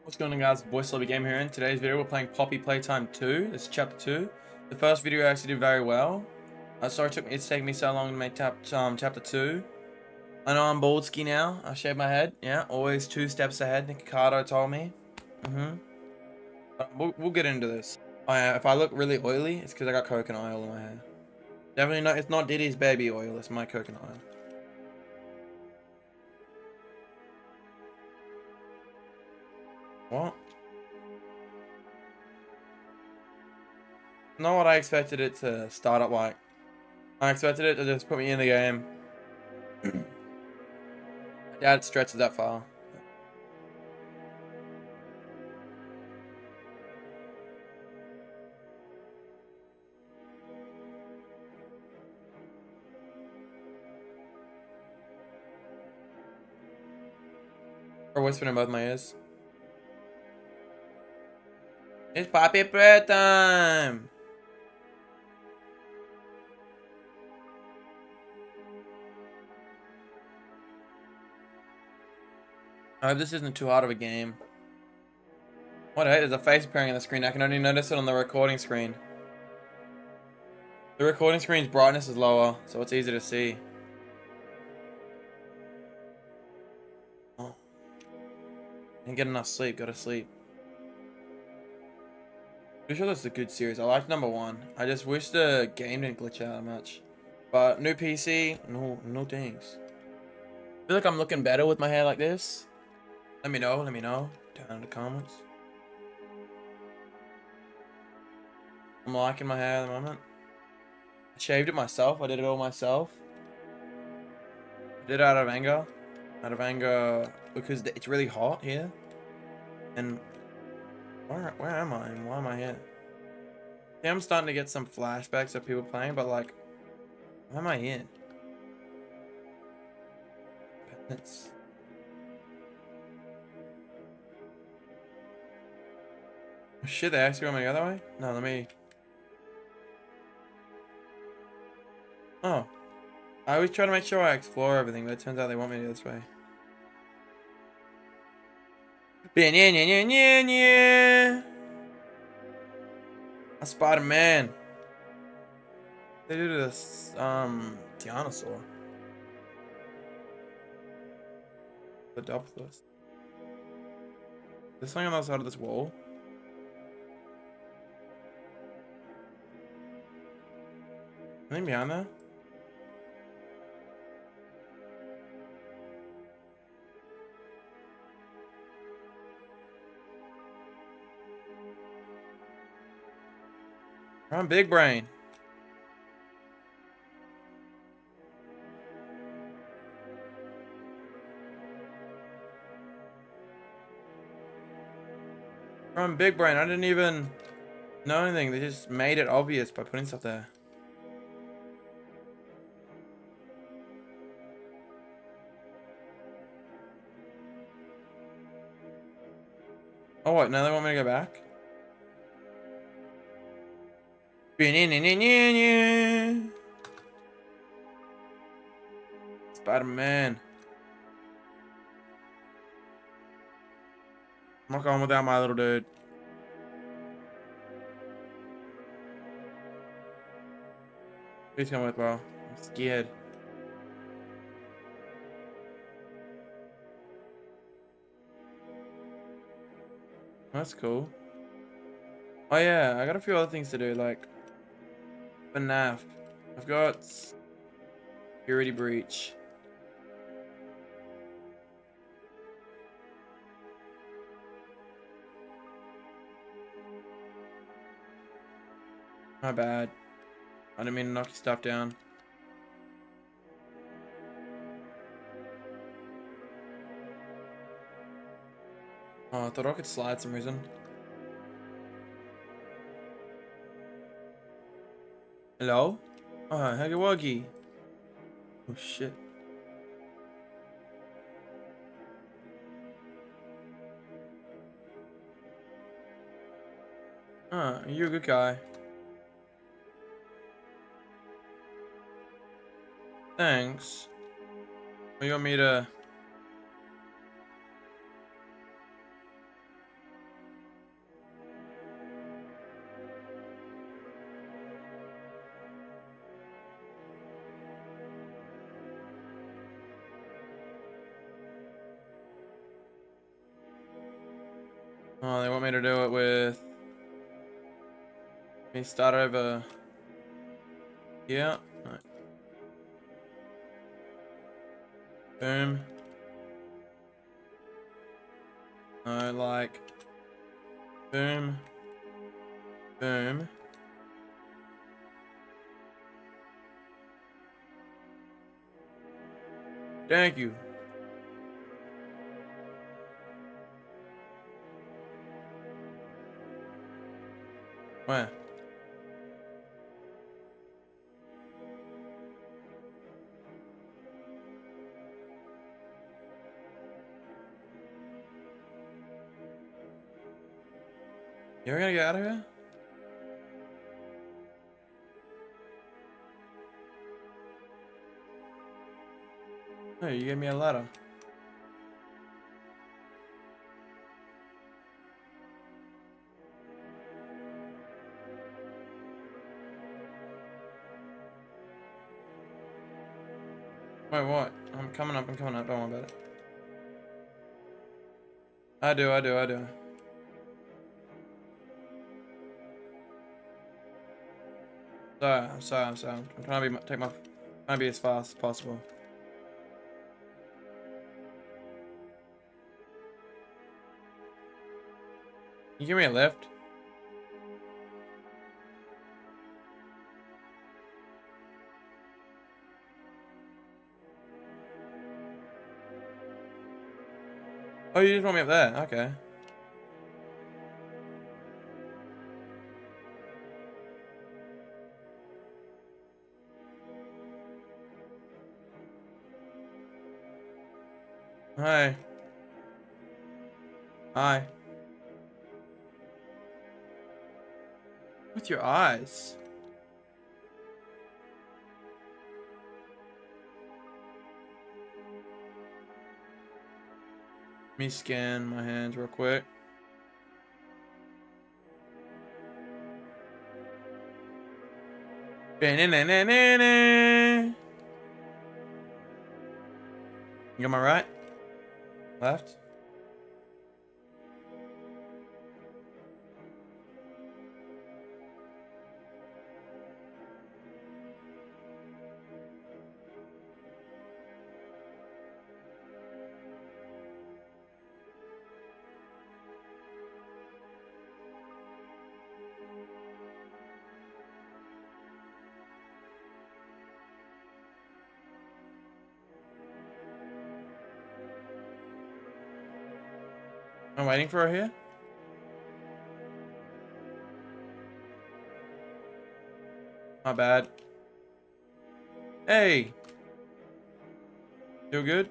What's going on, guys? Voice Lobby Game here. In today's video, we're playing Poppy Playtime 2. This is chapter 2. The first video I actually did very well. Sorry it's taking me so long to make chapter 2. I know I'm bald ski now. I shaved my head. Yeah, always 2 steps ahead. Ricardo told me. We'll get into this. Oh yeah, if I look really oily, it's because I got coconut oil in my hair. Definitely not. It's not Diddy's baby oil. It's my coconut oil. What? Not what I expected it to start up like. I expected it to just put me in the game. I doubt it stretches that far. Or whispering in both my ears. It's Poppy Playtime! I hope this isn't too hard of a game. What, hey, there's a face appearing on the screen. I can only notice it on the recording screen. The recording screen's brightness is lower, so it's easy to see. Oh. Didn't get enough sleep, gotta sleep. Pretty sure this is a good series. I liked number 1. I just wish the game didn't glitch out much. But new PC, no thanks. I feel like I'm looking better with my hair like this. Let me know down in the comments. I'm liking my hair at the moment. I shaved it myself. I did it all myself. I did it out of anger. Out of anger because it's really hot here. And where am I? And why am I here? Yeah, I'm starting to get some flashbacks of people playing, but like, why am I here? Penance. Oh, shit, they actually want me to go that way? No, let me... Oh. I always try to make sure I explore everything, but it turns out they want me to go this way. A Spider-Man. They did this, Tyrannosaur. The Doppelus. This thing on the other side of this wall. Anything behind there? I'm big brain. I'm big brain. I didn't even know anything. They just made it obvious by putting stuff there. Oh, what? Now they want me to go back? Spider-Man. I'm not going without my little dude. Please come with, bro. I'm scared. That's cool. Oh yeah, I got a few other things to do, like FNAF. I've got Security Breach. My bad. I didn't mean to knock your stuff down. Oh, I thought I could slide some reason. Hello? Oh, Huggy Wuggy. Oh shit. You're a good guy. Thanks. What, you want me to... Oh, they want me to do it with... Let me start over here. Right. Boom. No, like... Boom. Boom. Thank you. Where? You're gonna get out of here? Oh, you gave me a ladder. Wait, what? I'm coming up, don't worry about it. I do. Sorry. I'm trying to trying to be as fast as possible. Can you give me a lift? Oh, you just want me up there? Okay. Hi. Hi. With your eyes. Let me scan my hands real quick. You got my right? Left? I'm waiting for her here. My bad. Hey. Feel good?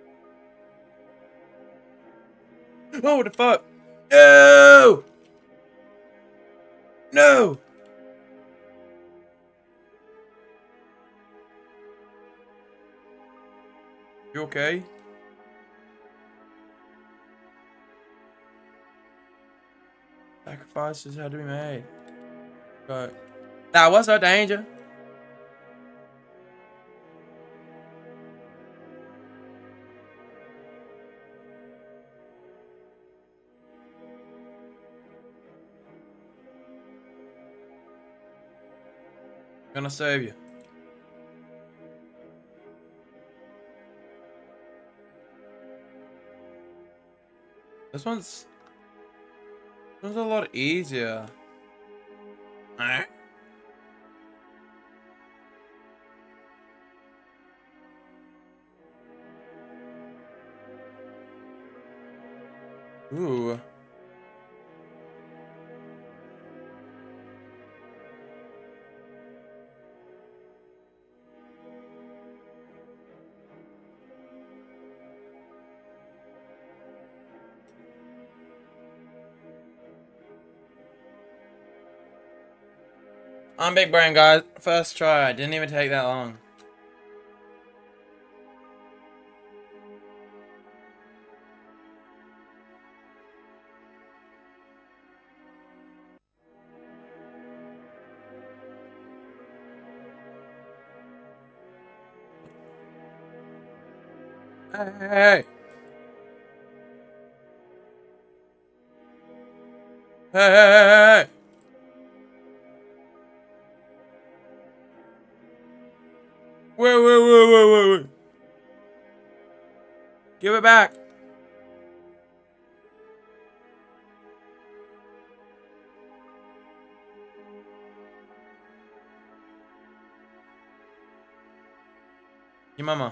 Oh, what the fuck? No! No! You okay? Sacrifices had to be made. But that was a danger. Gonna save you. This one's a lot easier. Eh? Ooh. I'm big brain, guys. First try. Didn't even take that long. Hey. Hey, hey, hey, hey! Wait. Give it back. Your mama.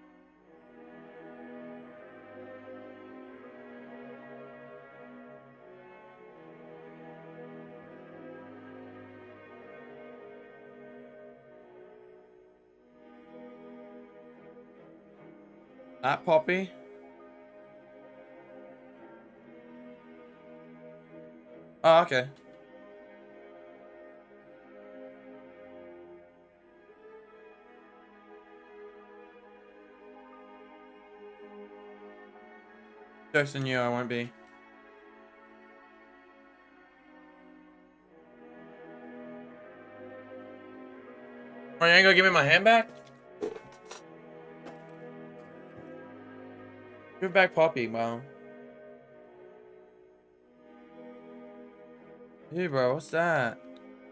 That Poppy. Oh, okay. Jokes on you, I won't be. Oh, you ain't gonna give me my hand back? Give back Poppy, wow. Hey, bro, what's that?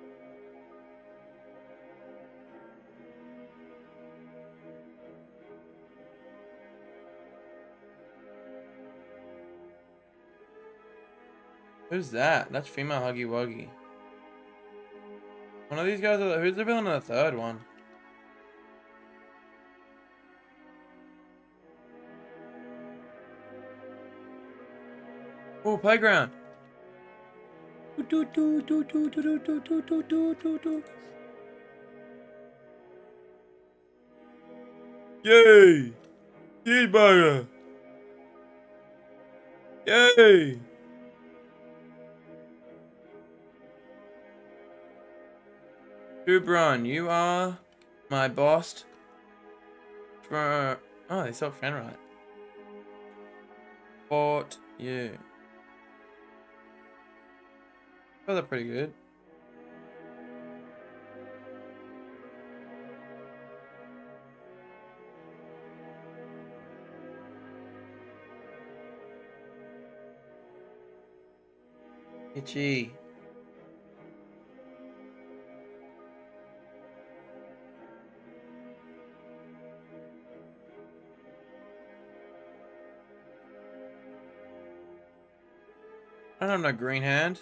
Who's that? That's female Huggy Wuggy. One of these guys are who's the villain of the third one? Oh, playground. Yay! Cheeseburger! Yay! Dubron, you are my boss for... Oh, they spelled friend right. Fought you. Oh, they're pretty good. Itchy. I don't have no green hand.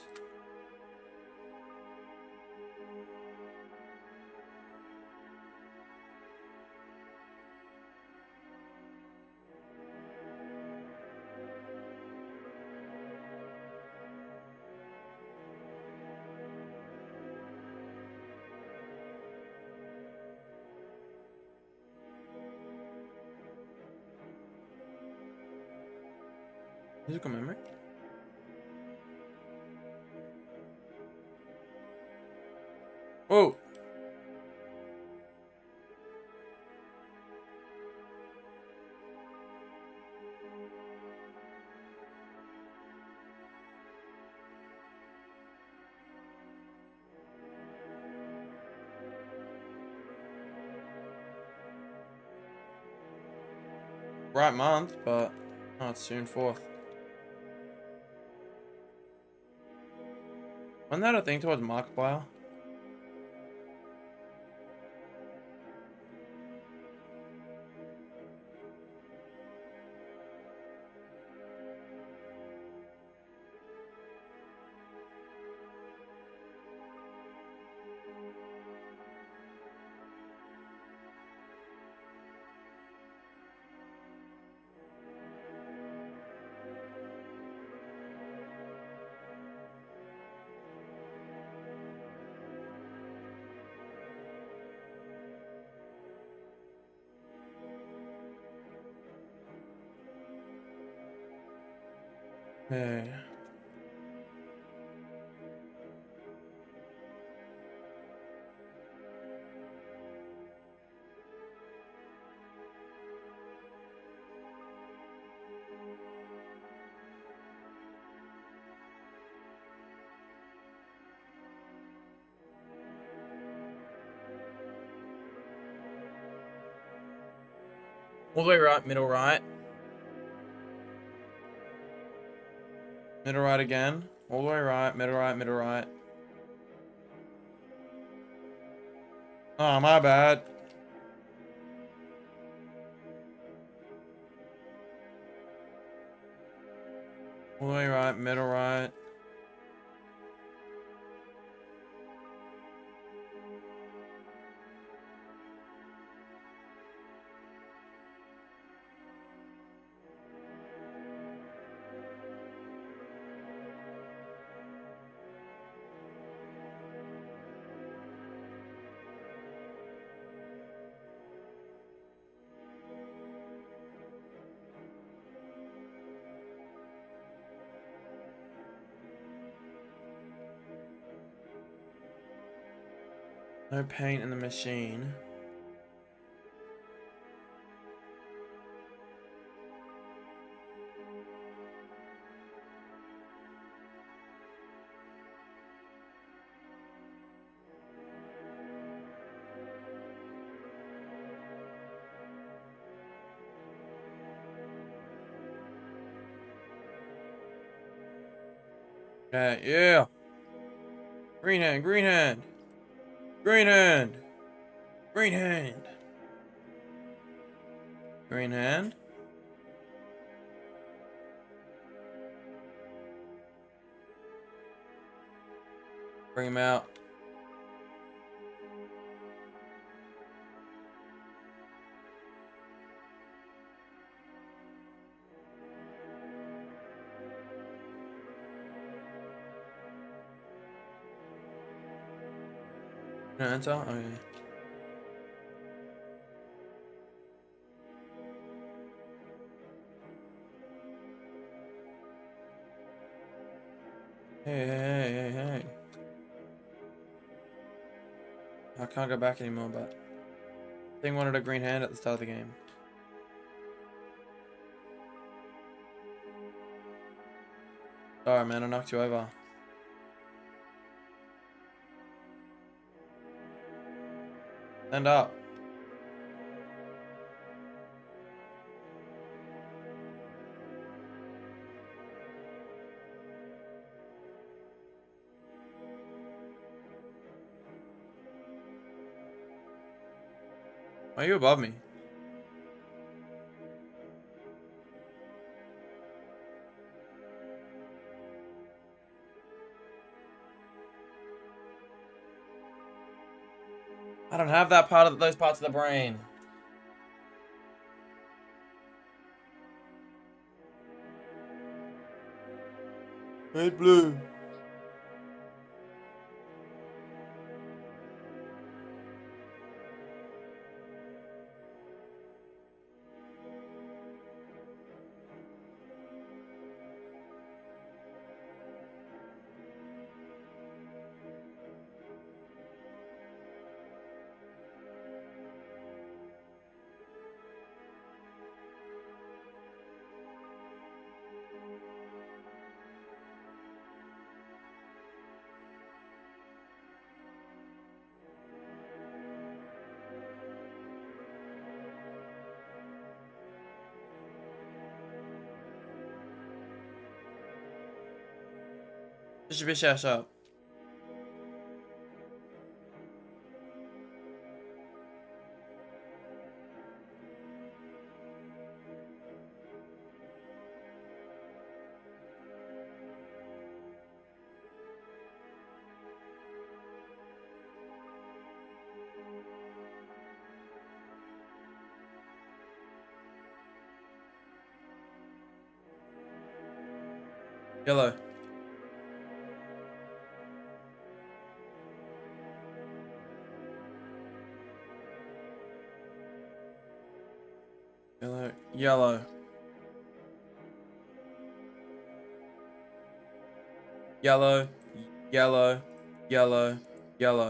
Musical memory? Whoa! Right month, but oh, it's soon 4th. Wasn't that a thing towards Markiplier? Hey. All the way right, middle right again. All the way right, middle right, middle right. Oh, my bad. All the way right, middle right. No paint in the machine. Okay, yeah. Green hand, green hand. Green hand. Green hand. Green hand. Bring him out. No, enter? Okay. Hey, hey, hey, hey, hey. I can't go back anymore, but thing wanted a green hand at the start of the game. Sorry, man, I knocked you over. Stand up. Why are you above me? I don't have that part of those parts of the brain. Red, blue. Just a bitch ass up. Yellow. Yellow. Yellow. Yellow. Yellow. Yellow. Yellow.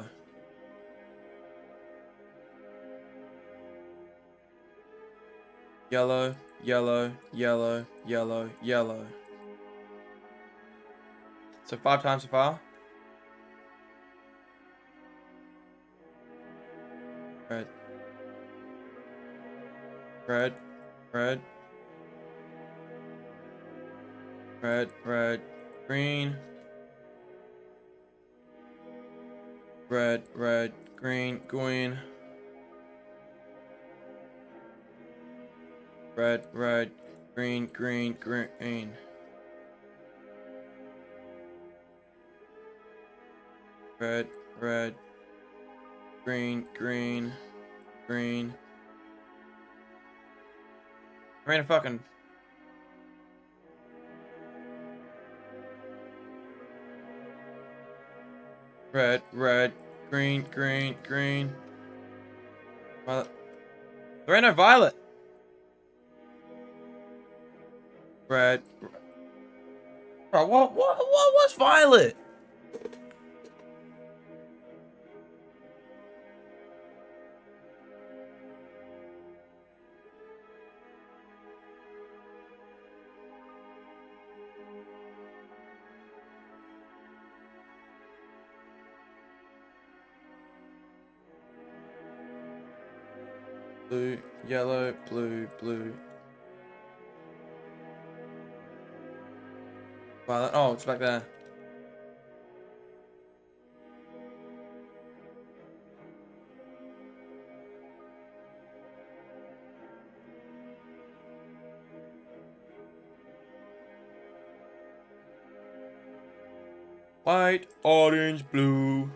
Yellow. Yellow. Yellow. Yellow. Yellow. So 5 times so far. Red. Red. Red. Red. Red. Green. Red, red, green, green. Red, red, green, green, green. Red, red, green, green, green. I ran a fucking... Red, red, green, green, green. Violet. There ain't no violet. Red. Bro, what's violet? Blue, yellow, blue, blue. Violet. Oh, it's back there. White, orange, blue.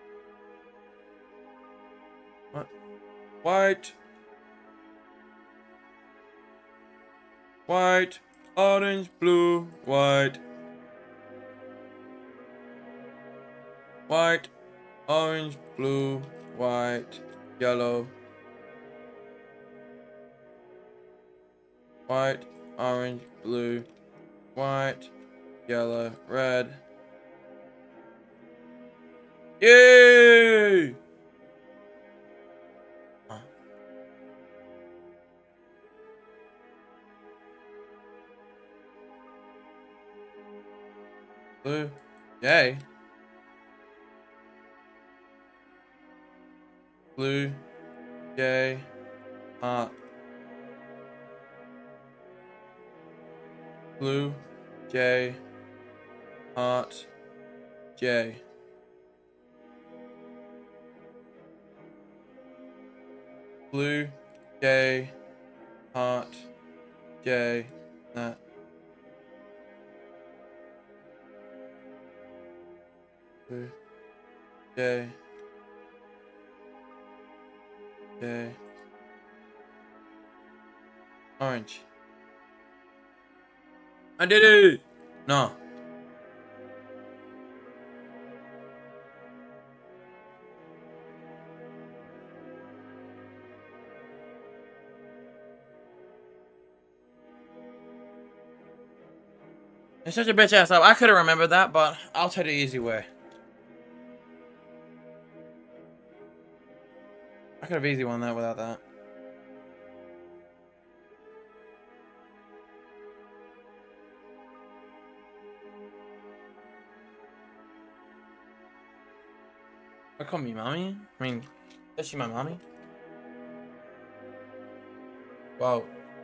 What? White. White, orange, blue, white. White, orange, blue, white, yellow. White, orange, blue, white, yellow, red. Yay! Blue. Yay. Blue. Yay. Heart. Blue. J. Heart. J. Blue. J. Heart. J. That. Blue. J. J. Orange. I did it! No. It's such a bitch ass up. I could have remembered that, but I'll take the easy way. I could have easy won that without that. What call me mommy? I mean, is she my mommy? Wow.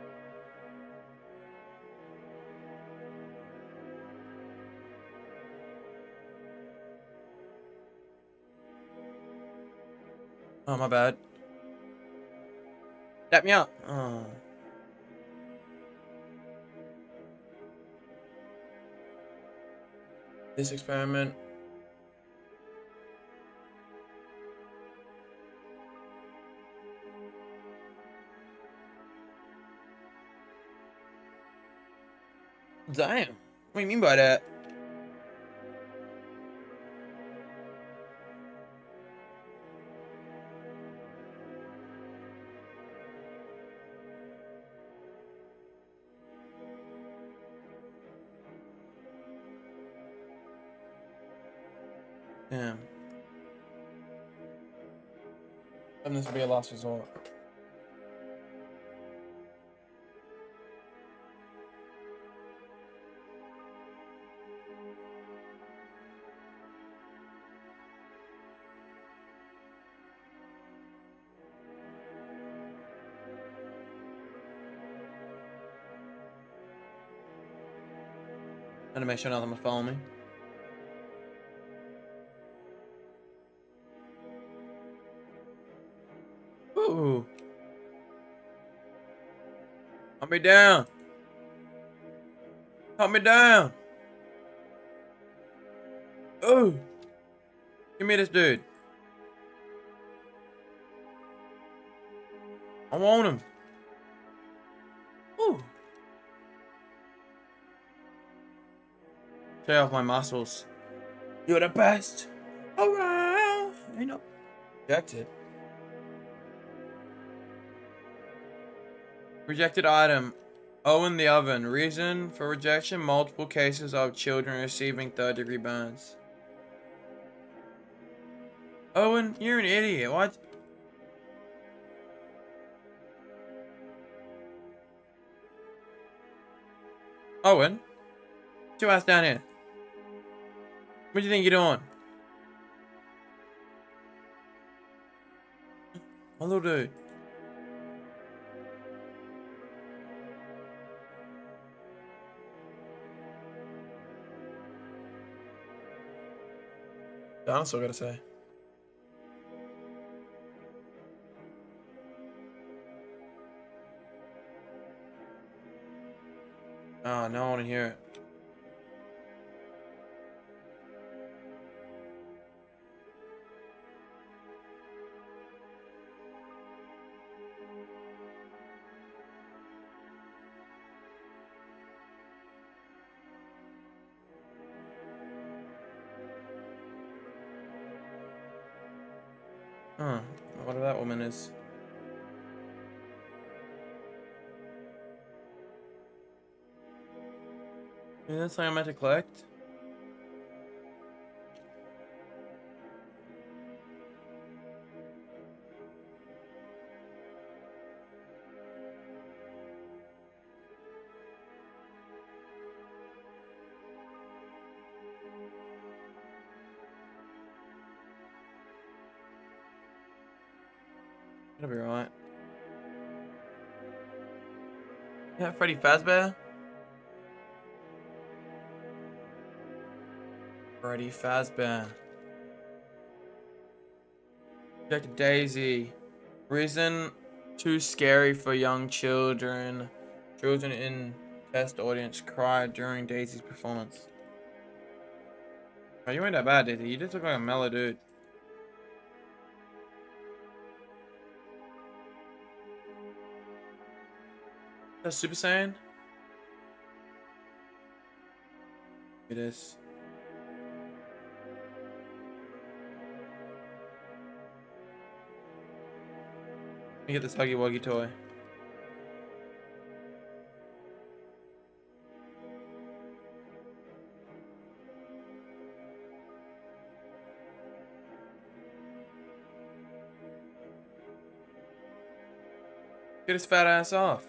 Oh, my bad. Tap me up. Oh. This experiment. Damn. What do you mean by that? Damn. And this will be a last resort. And to make sure nothing will follow me. Ooh. Hunt me down. Hunt me down. Ooh. Give me this dude. I want him. Ooh. Tear off my muscles. You're the best around. You know. Rejected. Rejected item. Owen the oven. Reason for rejection: multiple cases of children receiving third-degree burns. Owen, you're an idiot. What? Owen, get your ass down here. What do you think you're doing? My little dude. Dinosaur, gotta say. Oh, no, I want to hear it. Huh. What that woman is. Is that something I'm meant to collect? It'll be right. Yeah, Freddy Fazbear? Freddy Fazbear. Rejected Daisy. Reason: too scary for young children. Children in test audience cried during Daisy's performance. Oh, you ain't that bad, Daisy. You just look like a mellow dude. That's Super Saiyan? It is. Let me get this Huggy Wuggy toy. Get his fat ass off.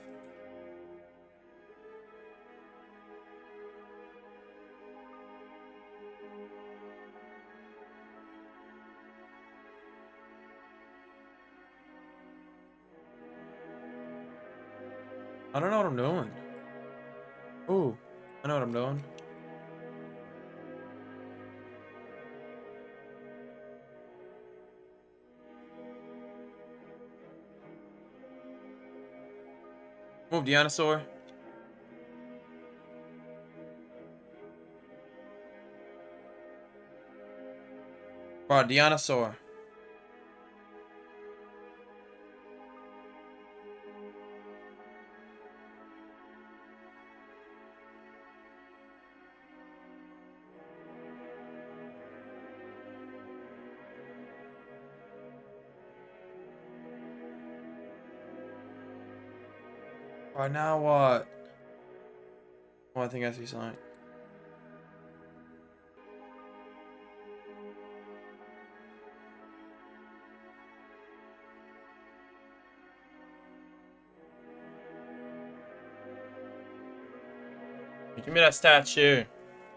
I don't know what I'm doing. Ooh, I know what I'm doing. Move, dinosaur. Bro, dinosaur. Right now what? Oh, I think I see something. Give me that statue.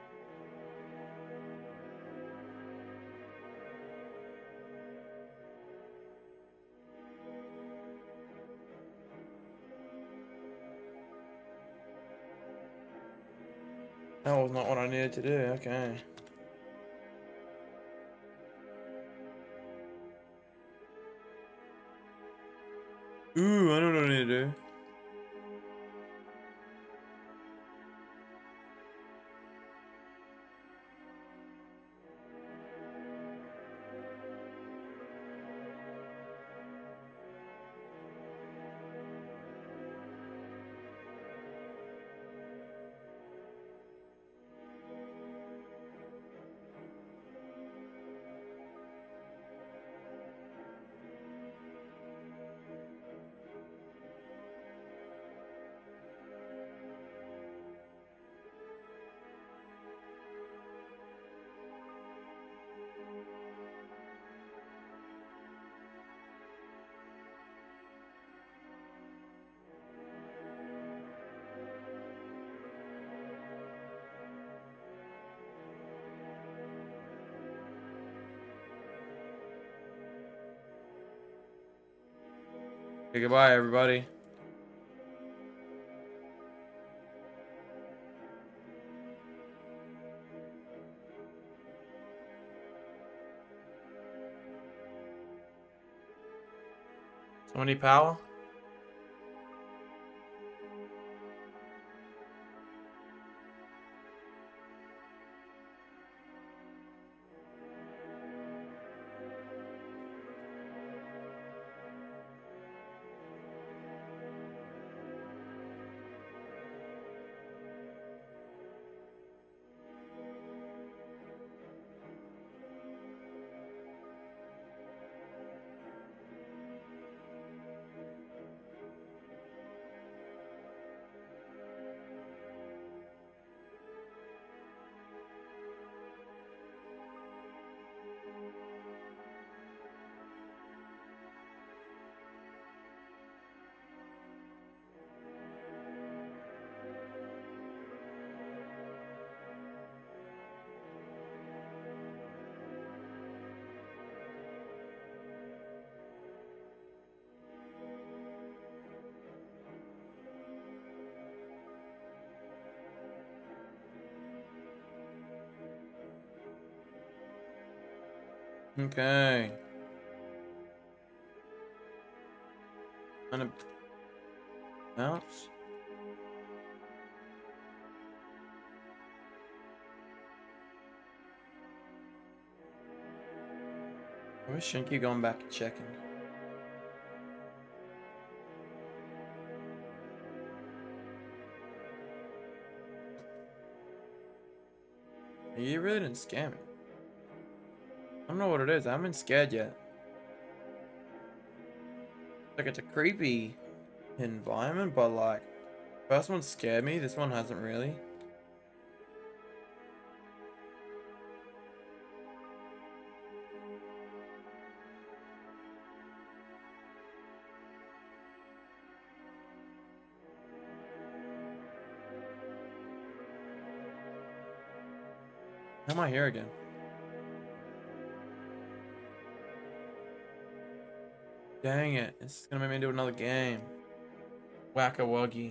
That was not what I needed to do. Okay. Ooh, I don't know what I need to do. Okay, goodbye, everybody. So many power? Okay. Gonna bounce. I shouldn't keep going back and checking. You really didn't scare me. I don't know what it is. I haven't been scared yet. Like, it's a creepy environment, but like, first one scared me. This one hasn't really. How am I here again? Dang it. This is gonna make me do another game. Whack-a-wuggy.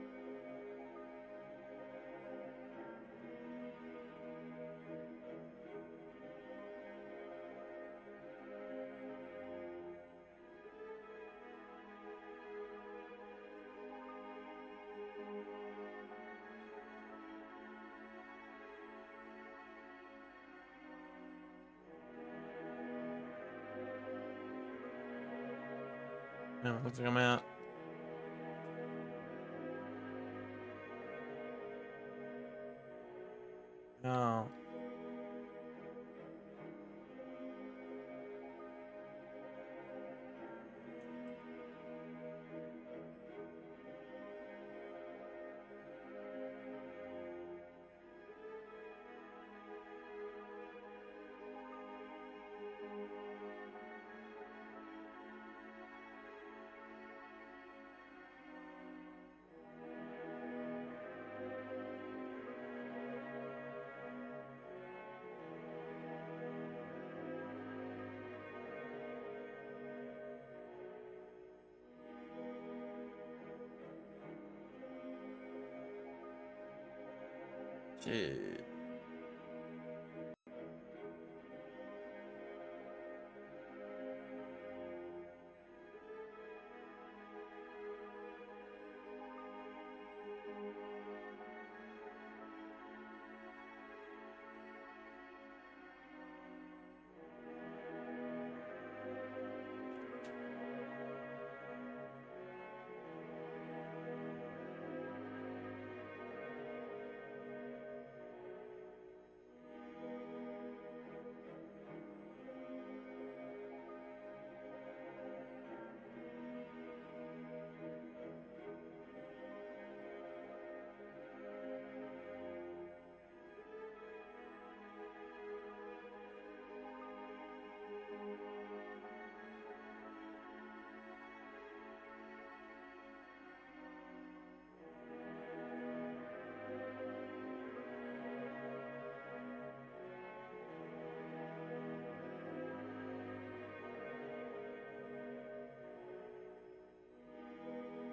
No, looks like I'm out. No. Shit.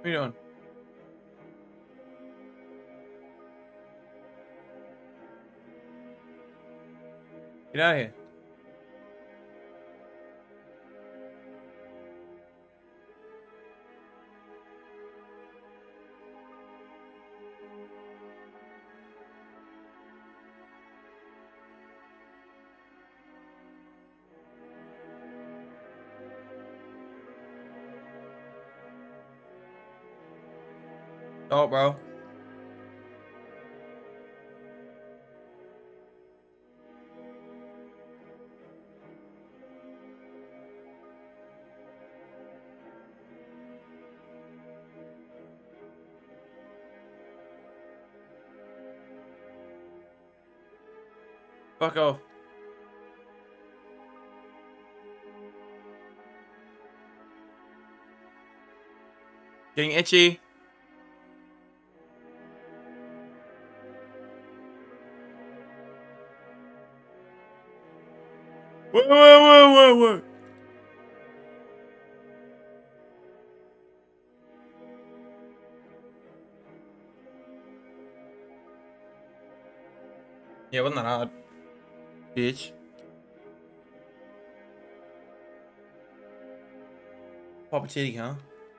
What are you doing? Get out of here. Oh, bro. Fuck off. Getting itchy. Whoa. Yeah, wasn't that hard? Bitch. Pop a titty, huh?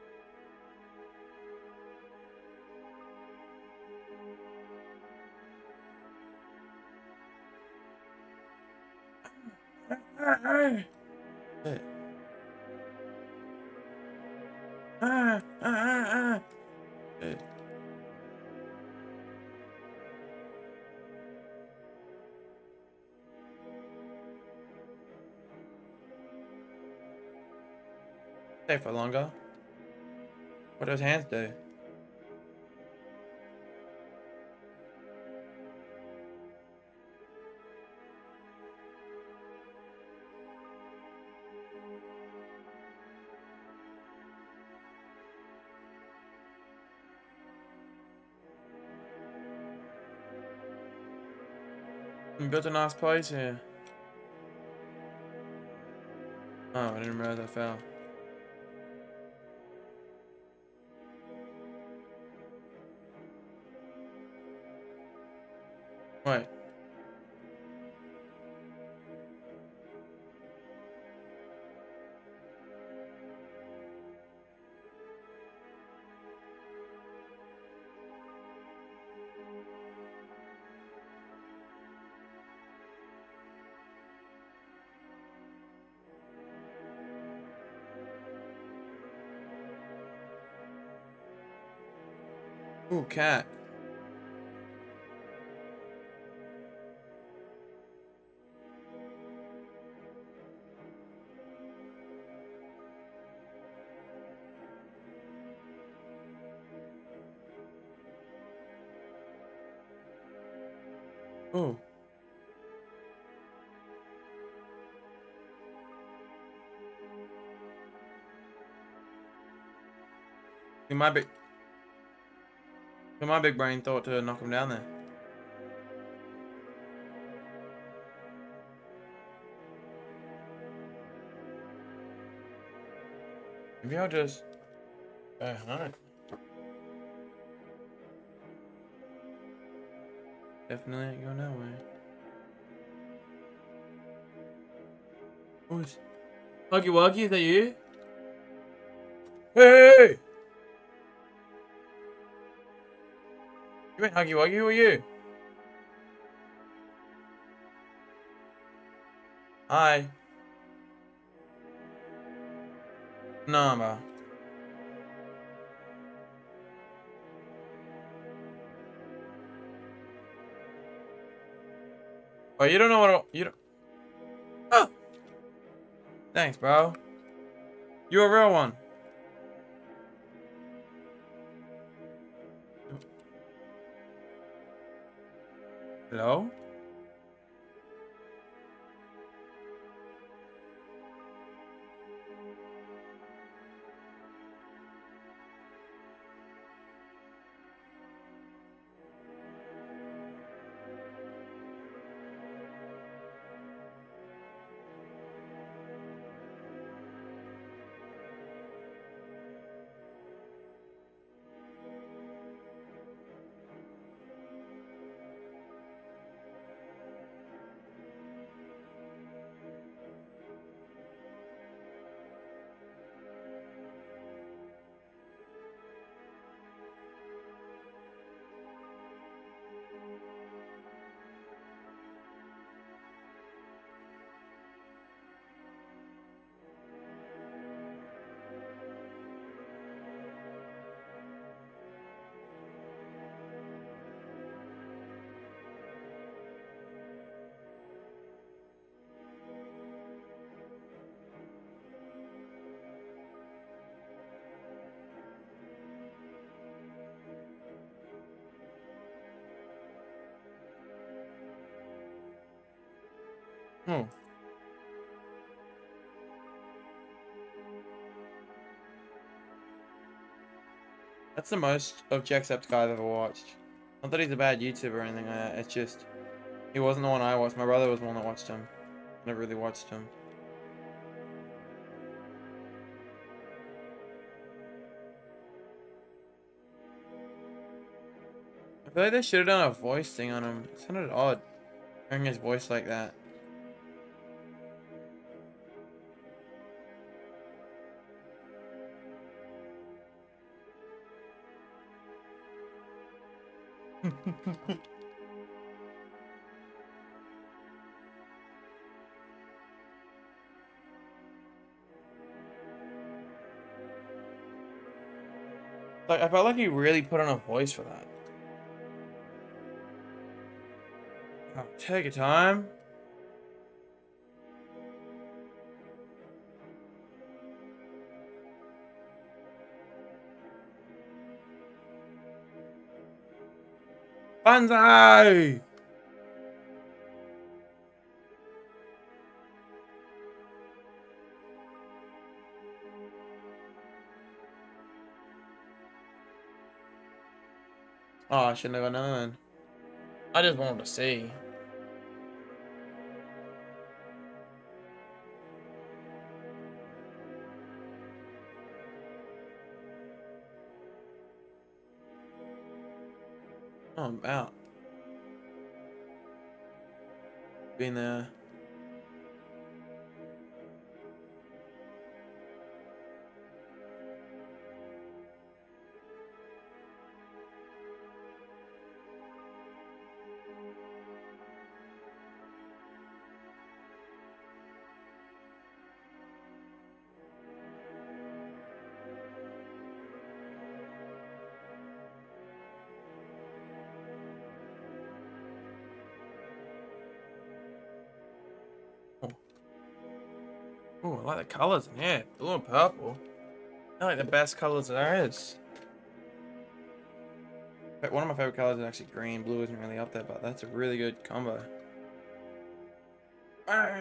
Hey. Hey. Stay for longer. What do those hands do? We built a nice place here. Oh, I didn't realize I fell. Wait. Ooh, cat. Ooh. See, my big brain thought to knock him down there. Maybe I'll just go home. Definitely ain't going that way. Who's Huggy Wuggy? Is that you? Hey! You ain't Huggy Wuggy, who are you? Hi. No, bro. Oh, you don't know you don't. Oh! Thanks, bro. You a real one. Hello? Oh. That's the most of Jacksepticeye I've ever watched. Not that he's a bad YouTuber or anything like that, it's just... He wasn't the one I watched, my brother was the one that watched him. I never really watched him. I feel like they should have done a voice thing on him. It sounded odd, hearing his voice like that. Like, I felt like he really put on a voice for that. Oh, take your time. Banzai! Oh, I should never known. I just wanted to see. Oh, I'm out. Been there. Oh. Ooh, I like the colors in here. Blue and purple. They're like the best colors there is. But one of my favorite colors is actually green. Blue isn't really up there, but that's a really good combo. Ah.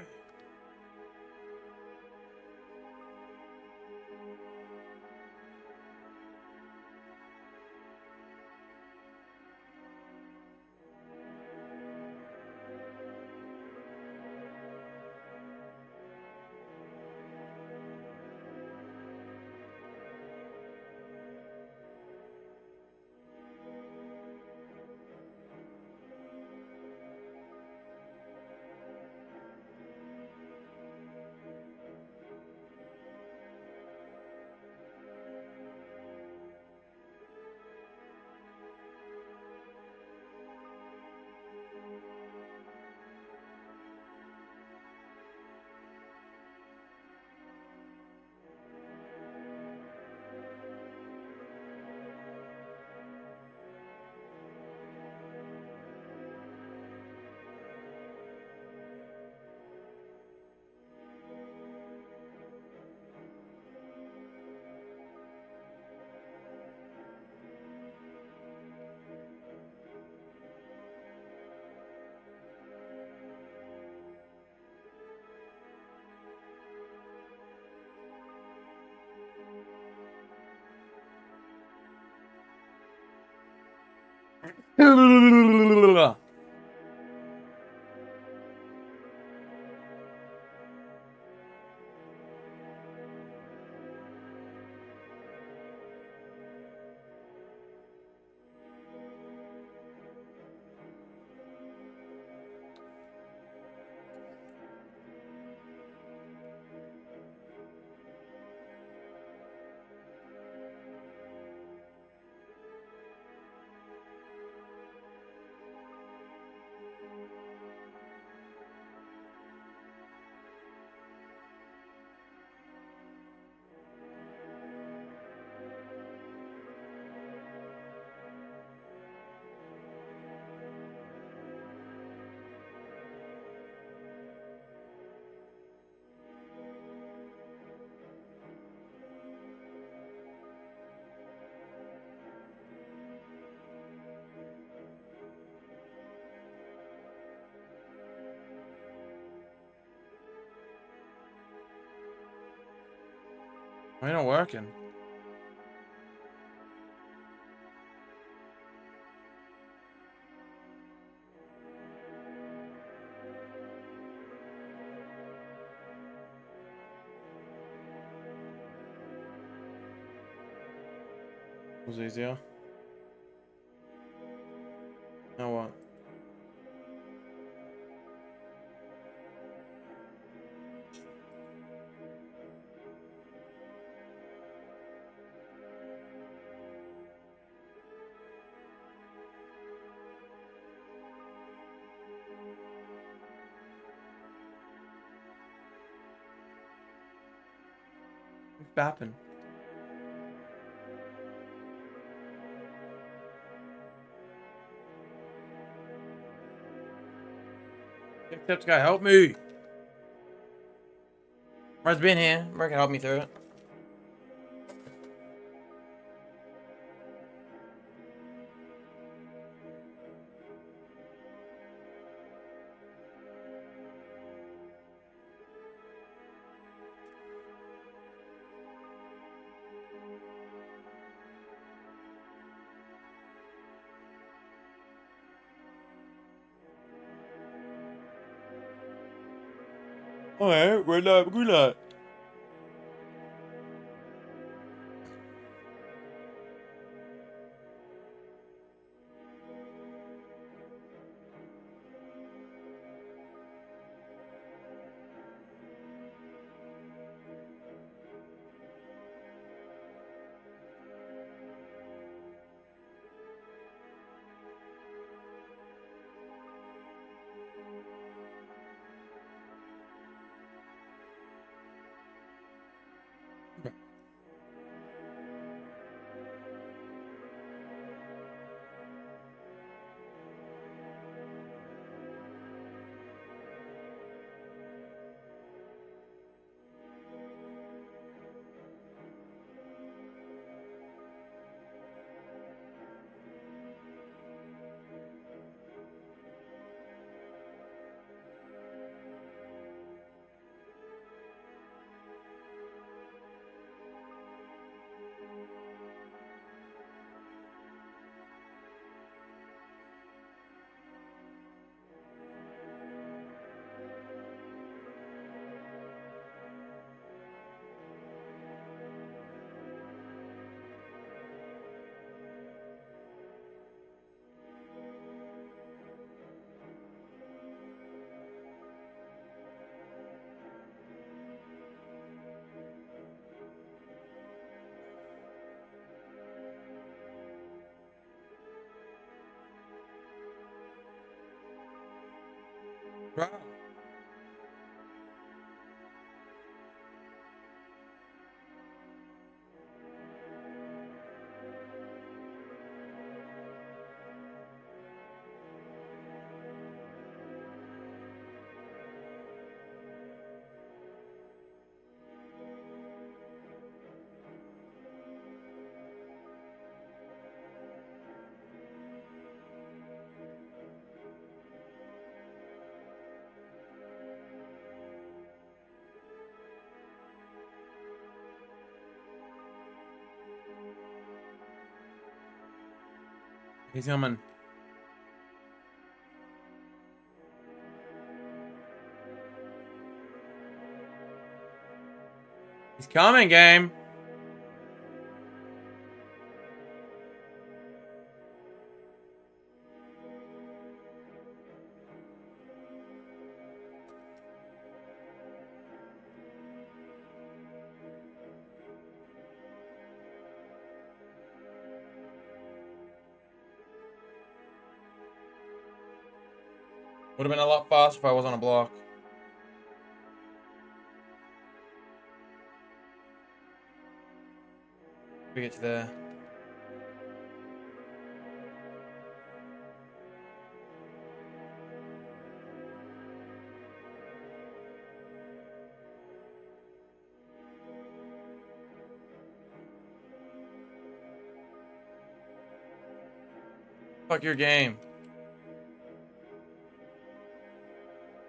Why not working? Was easier. Now what? What's bapping? Tips guy, help me! Red's been here. Red can help me through it. Alright, red light, green light. Bro. He's coming. He's coming, game. Would have been a lot faster if I was on a block. We get to there. Fuck your game.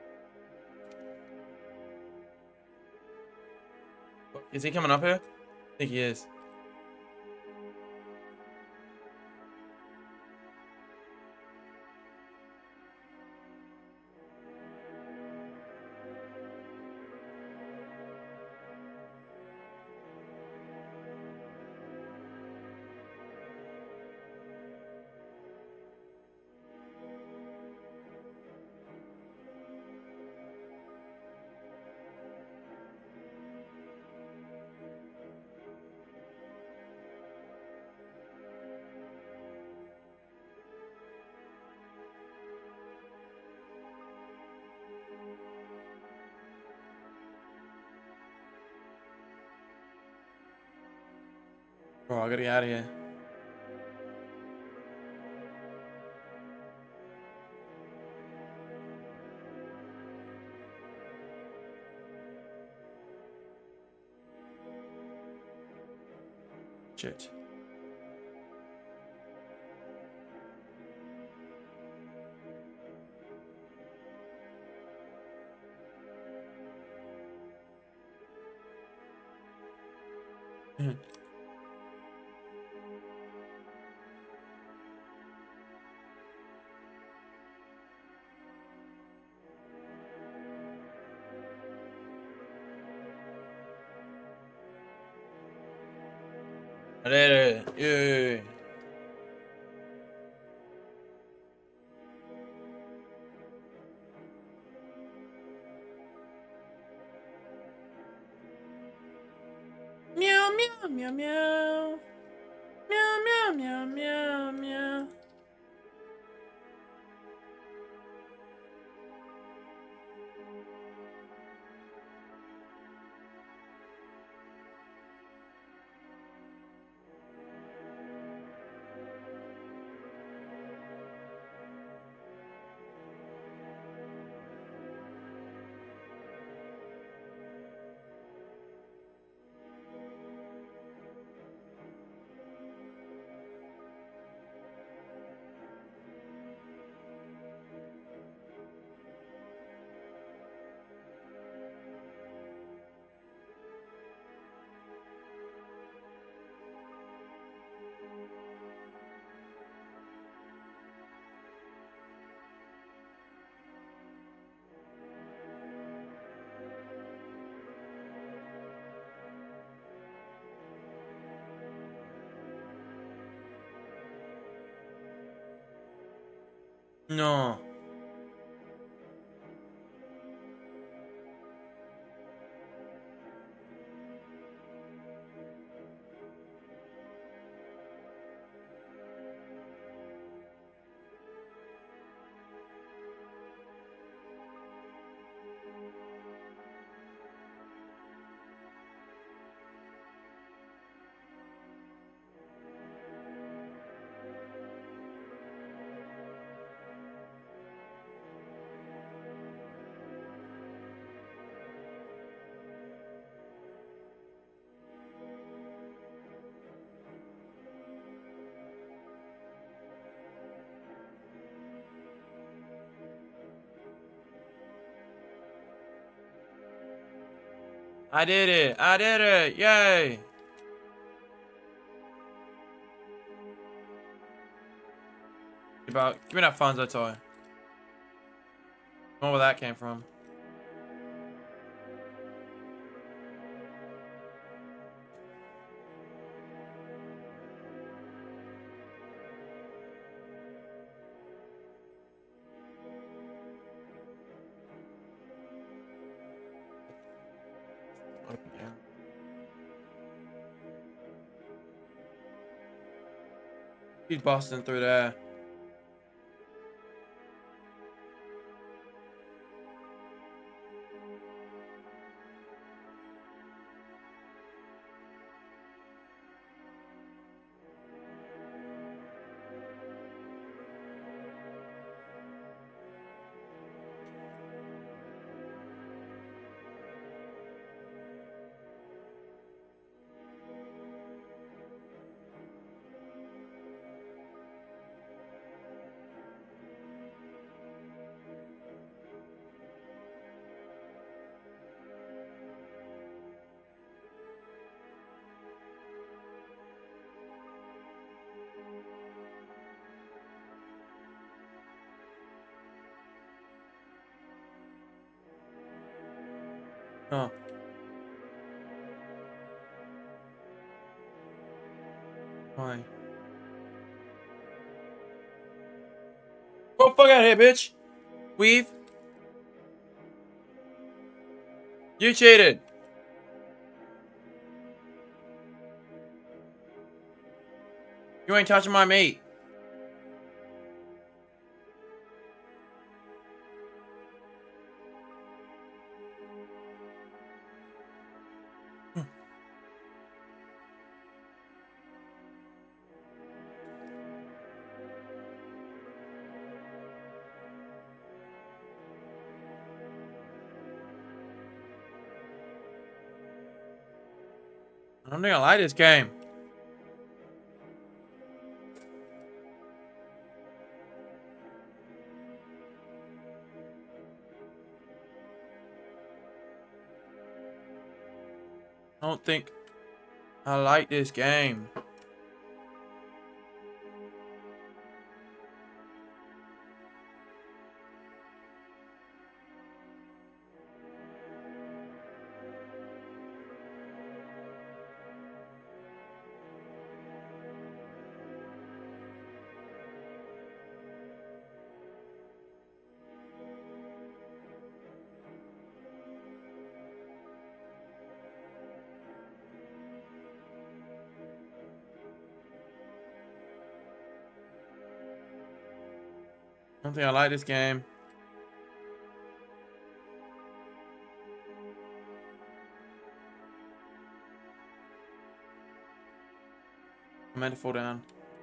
Is he coming up here? I think he is. Bro, I gotta get out of here. Shit. I did it. Yeah. Meow, meow, meow, meow. Meow, meow, meow, meow, meow. No. I did it. I did it. Yay. Give me that Fonzo toy. I don't know where that came from. He's busting through there. Oh. Why? Oh, fuck out of here, bitch! Weave. You cheated! You ain't touching my meat. I don't think I like this game. I don't think I like this game. I don't think I like this game. I meant to fall down.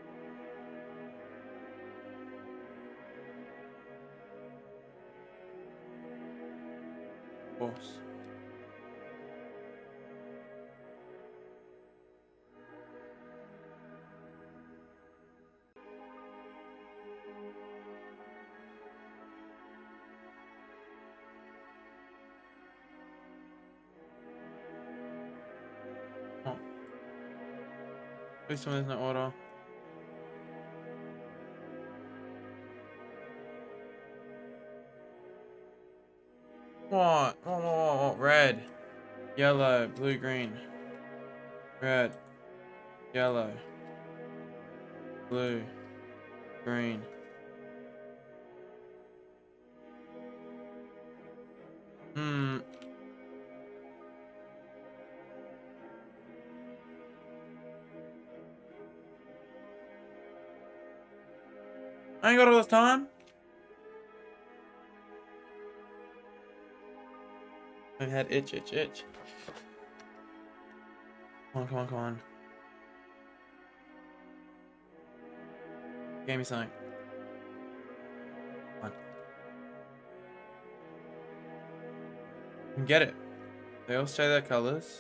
Of course. Oh. Please tell me there's no order. What? Red. Yellow. Blue, green. Red. Yellow. Blue. Green. Hmm. I ain't got all this time. My head itch. Come on. Give me something. Come on. You can get it. They all stay their colors.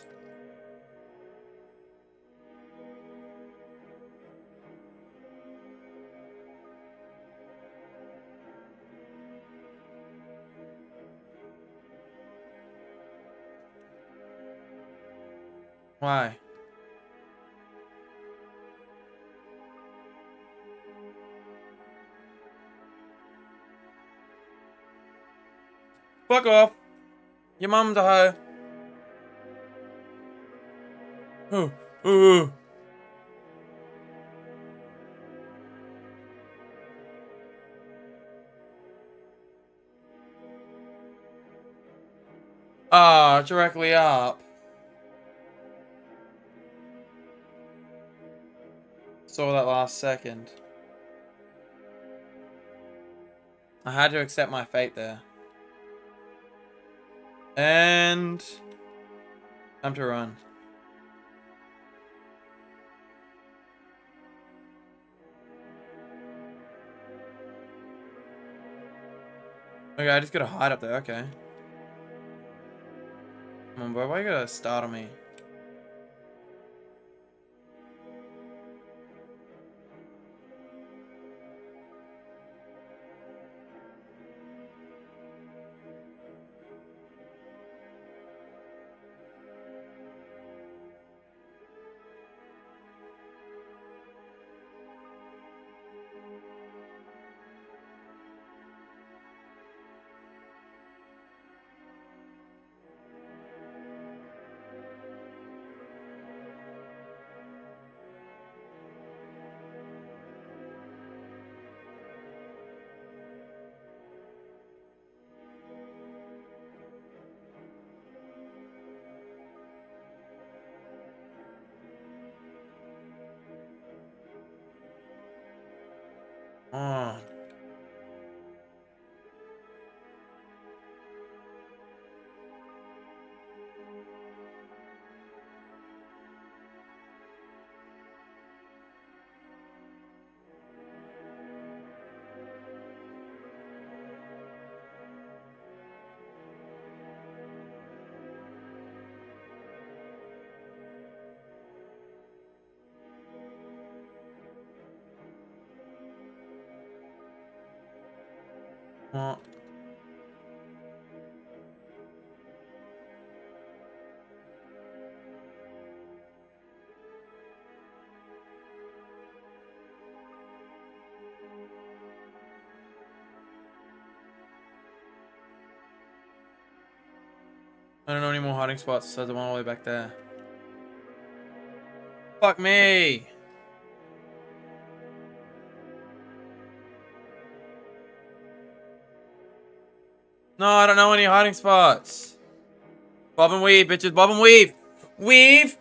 Why? Fuck off. Your mum's a hoe. Ooh. Ah, directly up. Saw that last second. I had to accept my fate there. And time to run. Okay, I just gotta hide up there, okay. Come on, bro, why you gotta startle me? What? I don't know any more hiding spots, so the one all the way back there. Fuck me! No, I don't know any hiding spots. Bob and weave, bitches. Bob and weave! Weave!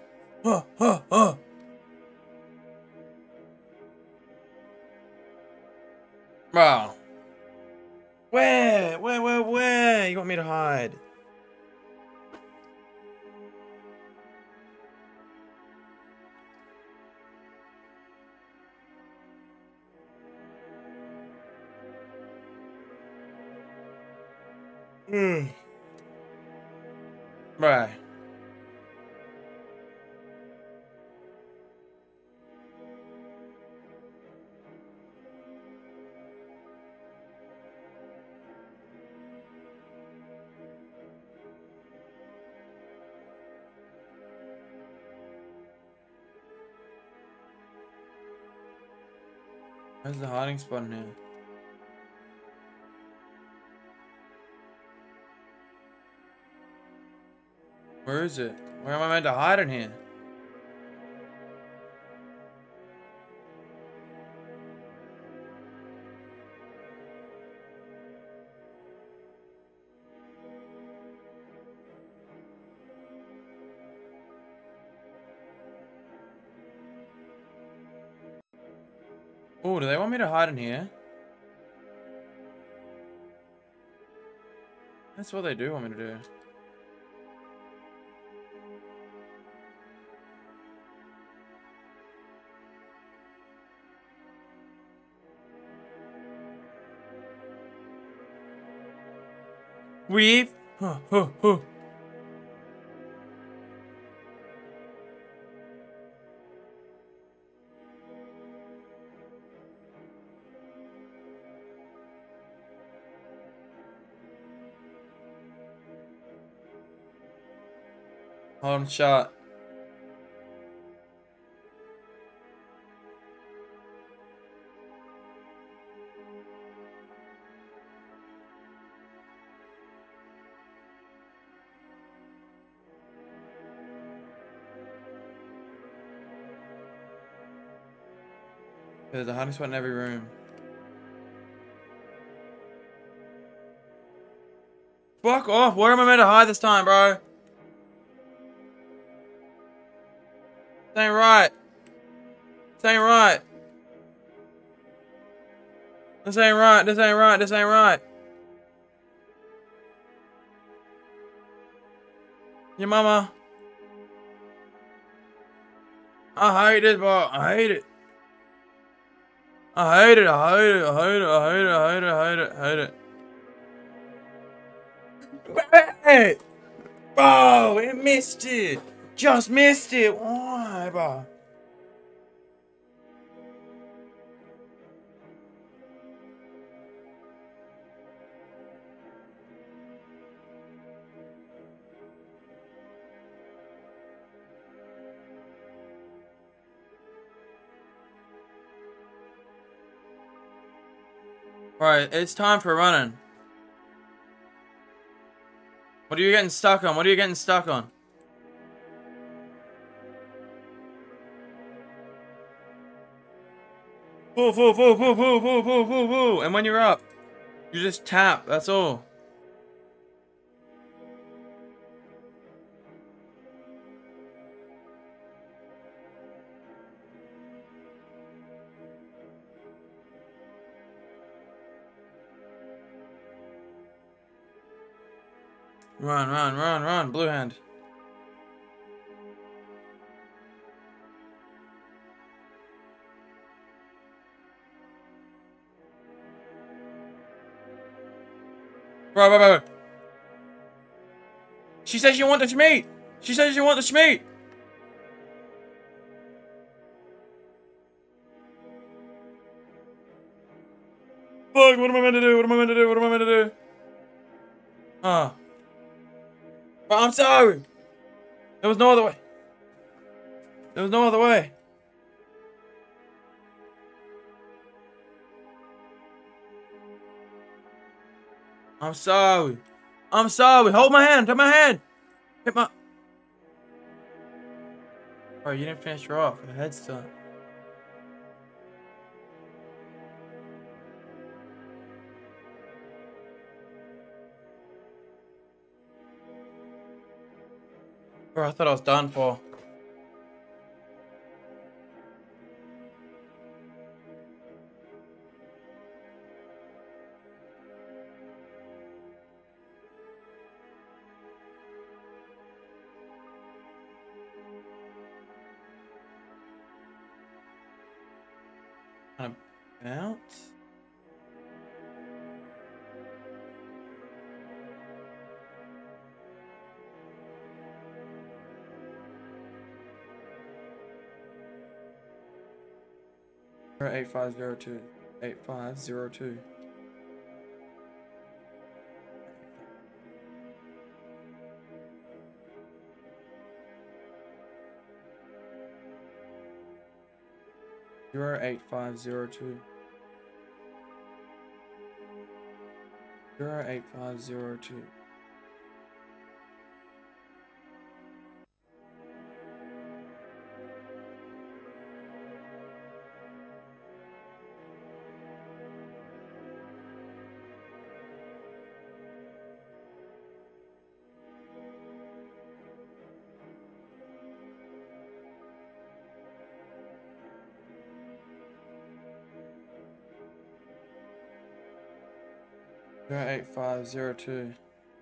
Bro. Where? Where? You want me to hide? Right. Where's the hiding spot in here? Where is it? Where am I meant to hide in here? Oh, do they want me to hide in here? That's what they do want me to do. Weave. Hold on, shot. There's a hiding spot in every room. Fuck off! Where am I meant to hide this time, bro? This ain't right. This ain't right. This ain't right. This ain't right. This ain't right. Your mama. I hate it, bro. I hate it. I hate it. I hate it. I hate it. I hate it. I hate it. I hate it. I hate it. Hey! Bro, it missed it. Just missed it. Why, bro? Right, it's time for running. What are you getting stuck on? What are you getting stuck on? Pull. And when you're up, you just tap. That's all. Run. Blue hand. Bro. She says you want the Schmeat. She says you want the Schmeat. Fuck, what am I meant to do? What am I meant to do? What am I meant to Bro, I'm sorry. There was no other way. There was no other way. I'm sorry. I'm sorry. Hold my hand. Hold my hand. Hit my... Bro, you didn't finish her off. Her head's still... Bro, I thought I was done for. Kind of out. Or 8502. 8502. Zero 8502. 8502. Zero 8502.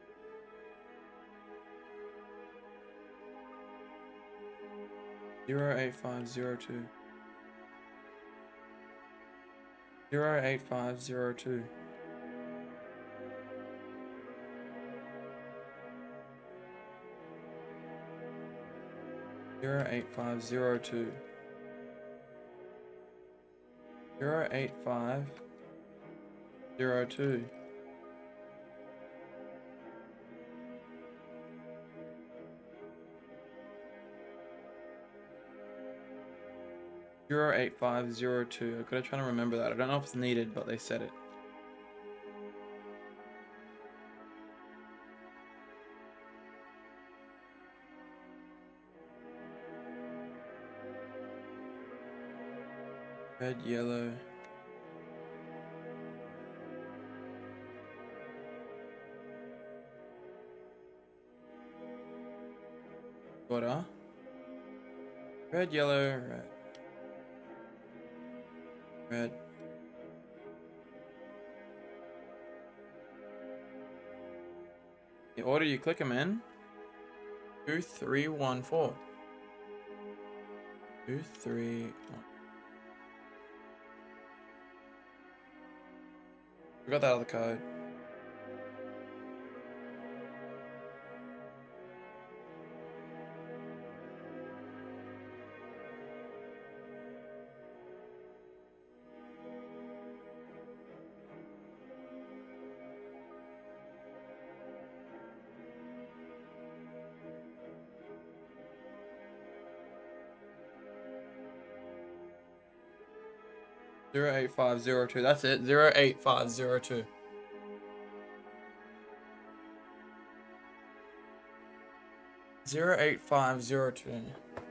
Zero 8502. 8502. 8502. 8502. 8502. I gotta try to remember that. I don't know if it's needed, but they said it. Red, yellow. Water. Red, yellow, red. Red. The order you click them in. 2, 3, 1, 4. 2, 3, 1. We got that other code. Zero 8502. That's it. 08502. Zero 8502.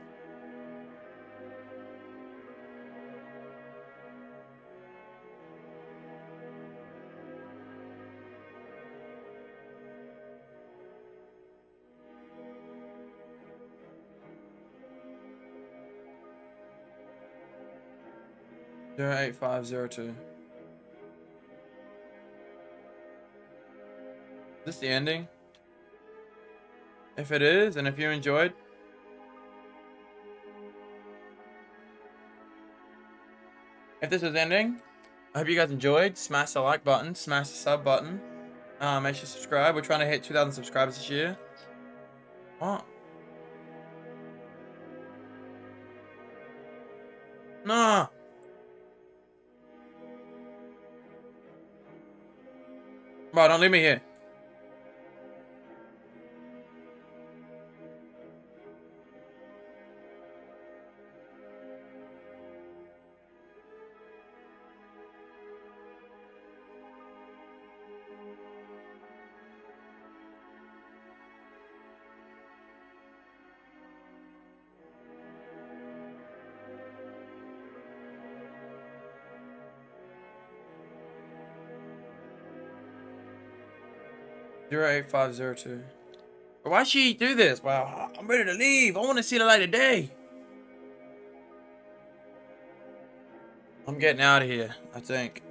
Zero 8502. Is this the ending? If it is, and if you enjoyed, if this is ending, I hope you guys enjoyed. Smash the like button, smash the sub button. Make sure to subscribe. We're trying to hit 2,000 subscribers this year. What? Nah. Bro, don't leave me here. 08502. Why'd she do this? Wow, I'm ready to leave. I want to see the light of day. I'm getting out of here, I think.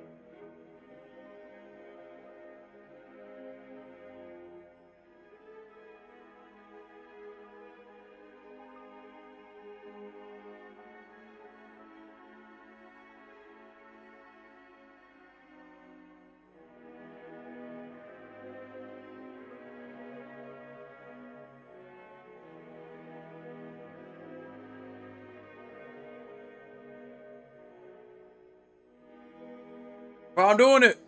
But I'm doing it.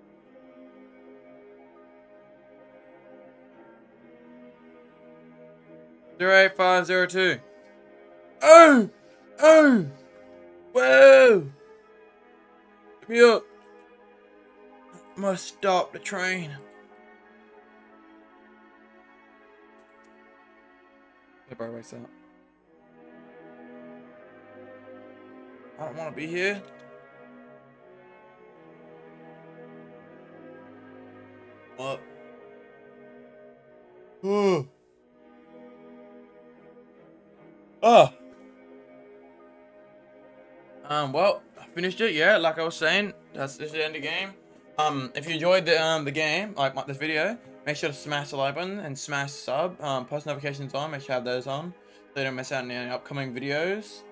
Zero 8502. Oh! Oh! Whoa! Get me up. I must stop the train. Everybody wakes up. I don't want to be here. What? Oh. Oh. Well, I finished it. Yeah, like I was saying, this is the end of the game. If you enjoyed the game, like this video, make sure to smash the like button and smash sub. Post notifications on. Make sure you have those on, so you don't miss out on any upcoming videos.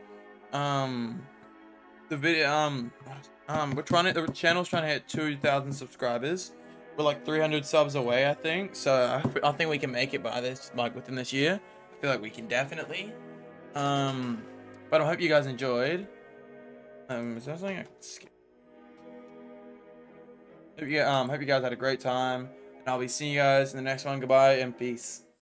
The video, the channel's trying to hit 2,000 subscribers. We're like 300 subs away, I think. So I think we can make it by this, like within this year. I feel like we can definitely. But I hope you guys enjoyed. Is there something I can skip? Hope you guys had a great time, and I'll be seeing you guys in the next one. Goodbye and peace.